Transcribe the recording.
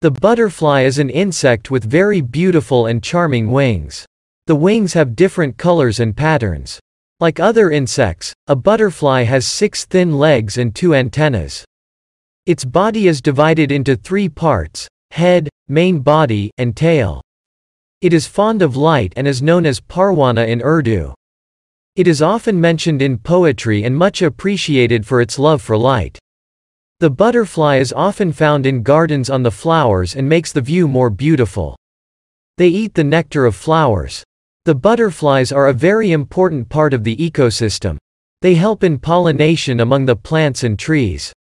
The butterfly is an insect with very beautiful and charming wings. The wings have different colors and patterns. Like other insects, a butterfly has 6 thin legs and 2 antennas. Its body is divided into 3 parts: head, main body, and tail. It is fond of light and is known as Parwana in Urdu. It is often mentioned in poetry and much appreciated for its love for light. The butterfly is often found in gardens on the flowers and makes the view more beautiful. They eat the nectar of flowers. The butterflies are a very important part of the ecosystem. They help in pollination among the plants and trees.